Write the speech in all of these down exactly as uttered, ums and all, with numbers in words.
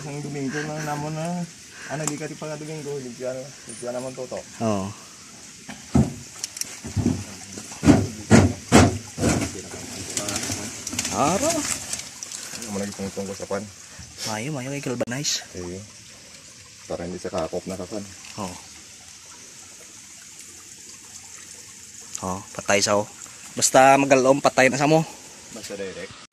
isang Domingo na namon na ano di ka di pa nga Domingo, di ka di ka naman toto. Oo. Ara. Ano mo naging tungtong ko sa pan? Mayo, mayo kay galvanize. Eh, para hindi sa kakop na kapan. Oo. Oh, patay sa o. Basta magalom patay na sa mo. Basta direct.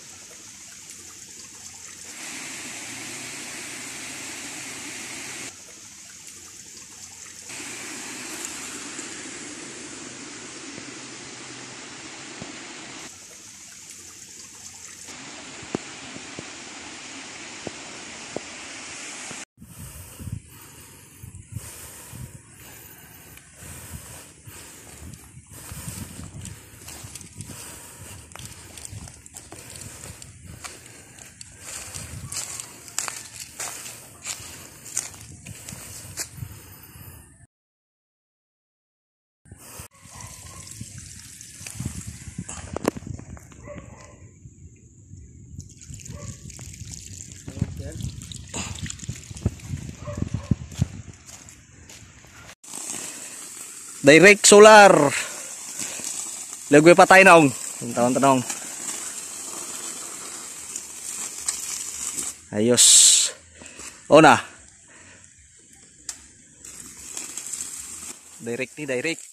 Direct solar. Lagwe patay na ong. Tanong tanong. Ayos. O na. Direct ni direct.